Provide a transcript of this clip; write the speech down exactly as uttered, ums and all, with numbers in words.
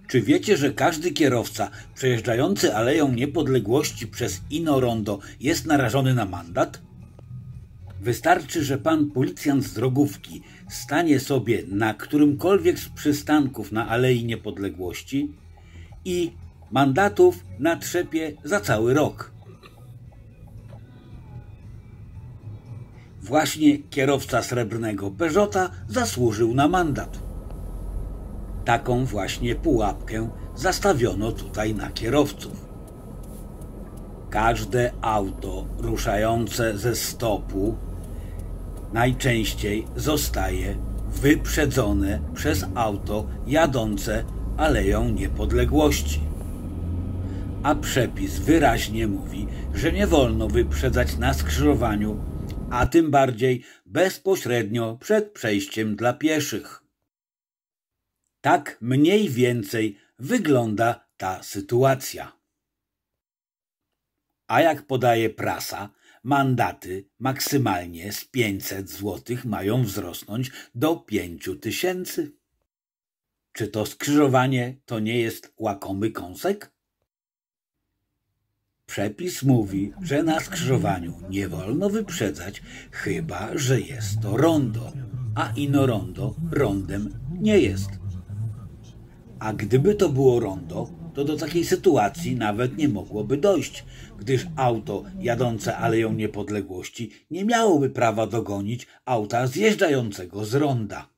Czy wiecie, że każdy kierowca przejeżdżający Aleją Niepodległości przez Ino Rondo jest narażony na mandat? Wystarczy, że pan policjant z drogówki stanie sobie na którymkolwiek z przystanków na Alei Niepodległości i mandatów natrzepie za cały rok. Właśnie kierowca srebrnego Peugeota zasłużył na mandat. Taką właśnie pułapkę zastawiono tutaj na kierowców. Każde auto ruszające ze stopu najczęściej zostaje wyprzedzone przez auto jadące Aleją Niepodległości. A przepis wyraźnie mówi, że nie wolno wyprzedzać na skrzyżowaniu, a tym bardziej bezpośrednio przed przejściem dla pieszych. Tak mniej więcej wygląda ta sytuacja. A jak podaje prasa, mandaty maksymalnie z pięćset złotych mają wzrosnąć do pięciu tysięcy. Czy to skrzyżowanie to nie jest łakomy kąsek? Przepis mówi, że na skrzyżowaniu nie wolno wyprzedzać, chyba że jest to rondo, a Ino Rondo rondem nie jest. A gdyby to było rondo, to do takiej sytuacji nawet nie mogłoby dojść, gdyż auto jadące Aleją Niepodległości nie miałoby prawa dogonić auta zjeżdżającego z ronda.